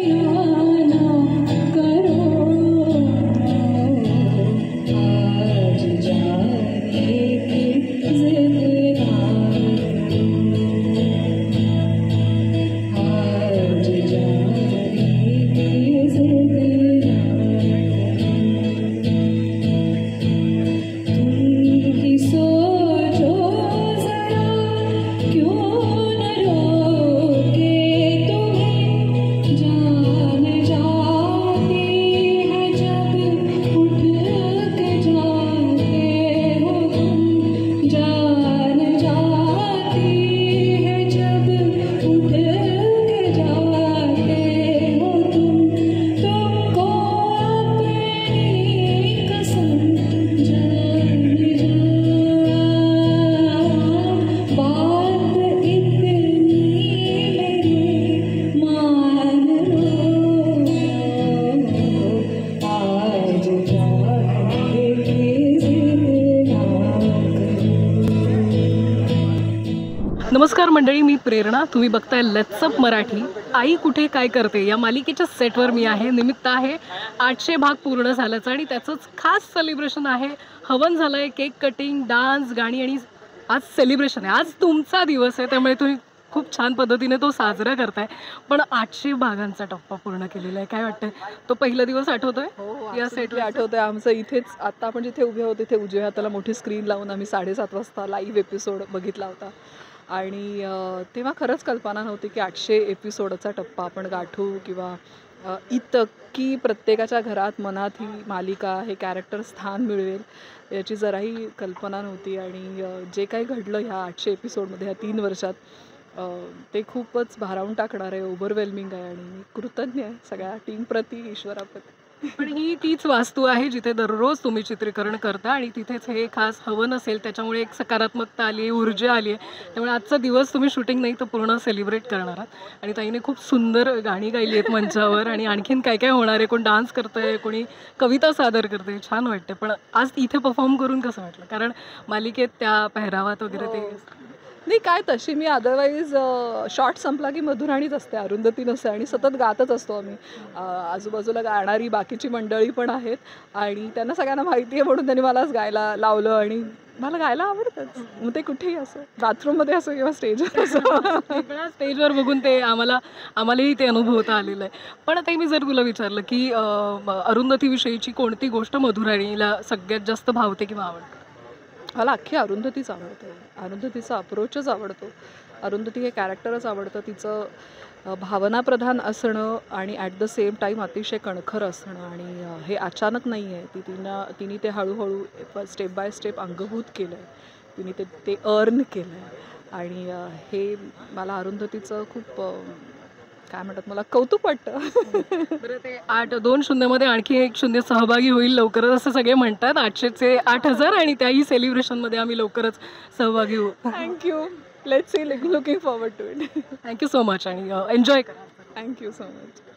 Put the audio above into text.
नमस्कार मंडळी, मी प्रेरणा. तुम्ही बघताय लेट्स अप मराठी. आई कुठे काय करते या मालिकेच्या सेटवर मी आहे. निमित्त आहे 800 भाग पूर्ण झाल्याचं आणि त्याचंच खास सेलिब्रेशन आहे. हवन झालं आहे, केक कटिंग, डान्स, गाणी आणि आज सेलिब्रेशन आहे. आज तुमचा दिवस आहे, त्यामुळे तुम्ही खूप छान पद्धतीने तो साजरा करताय. पण 800 भागांचा टप्पा पूर्ण केलेला आहे. काय वाटतंय? तो पहिला दिवस आठवतोय? या सेटला आठवतोय. आमचं इथेच आता आपण जिथे उभे होते तिथे उजव्या हाताला मोठी स्क्रीन लावून आम्ही 7:30 वाजता लाईव्ह एपिसोड बघितला होता. आणि तेव्हा खरंच कल्पना नव्हती की 800 एपिसोडचा टप्पा आपण गाठू किंवा इतकी प्रत्येकाच्या घरात मनात ही मालिका हे कॅरेक्टर स्थान मिळवेल याची जराही कल्पना नव्हती. आणि जे काही घडलं ह्या 800 एपिसोडमध्ये ह्या 3 वर्षात ते खूपच भारावून टाकणार आहे, ओव्हरवेल्मिंग आहे. आणि मी कृतज्ञ आहे सगळ्या टीमप्रती, ईश्वराप्रती. पण ही तीच वास्तू आहे जिथे दररोज तुम्ही चित्रीकरण करता आणि तिथेच हे खास हवन असेल, त्याच्यामुळे एक सकारात्मकता आली आहे, ऊर्जा आली आहे. त्यामुळे आजचा दिवस तुम्ही शूटिंग नाही तर पूर्ण सेलिब्रेट करणार आहात. आणि ताईने खूप सुंदर गाणी गायली आहेत मंचावर. आणि आणखीन काय काय होणार आहे? कोण डान्स करतंय, कोणी कविता सादर करते, छान वाटते. पण आज इथे परफॉर्म करून कसं वाटलं? कारण मालिकेत त्या पेहरावात वगैरे ते नाही काय, तशी मी अदरवाईज शॉर्ट संपला की मधुराणीच असते, अरुंधती नसते. आणि सतत गातच असतो आम्ही. आजूबाजूला गाणारी बाकीची मंडळी पण आहेत आणि त्यांना सगळ्यांना माहिती आहे म्हणून त्यांनी मलाच गायला लावलं. आणि मला गायला आवडतंच, मग ते कुठेही असो, बाथरूममध्ये असो किंवा स्टेजवर असो. स्टेजवर बघून ते आम्हालाही ते अनुभवता आलेलं आहे. पण आता मी जर तुला विचारलं की अरुंधतीविषयीची कोणती गोष्ट मधुराणीला सगळ्यात जास्त भावते किंवा आवडते? मला अख्खी अरुंधतीच आवडते. अरुंधतीचा अप्रोचच आवडतो. अरुंधती हे कॅरेक्टरच आवडतं. तिचं भावनाप्रधान असणं आणि ॲट द सेम टाईम अतिशय कणखर असणं. आणि हे अचानक नाही आहे. तिने ते हळूहळू स्टेप बाय स्टेप अंगभूत केलं आहे. तिने ते अर्न केलं आहे. आणि हे मला अरुंधतीचं खूप काय म्हणतात, मला कौतुक वाटतं. बरं, ते 8-2-0 मध्ये आणखी एक 0 सहभागी होईल लवकरच असं सगळे म्हणतात. 800चे 8000 आणि त्याही सेलिब्रेशनमध्ये आम्ही लवकरच सहभागी होऊ. Thank you. Let's see, looking forward to it. Thank you so much आणि एन्जॉय करा. Thank you so much.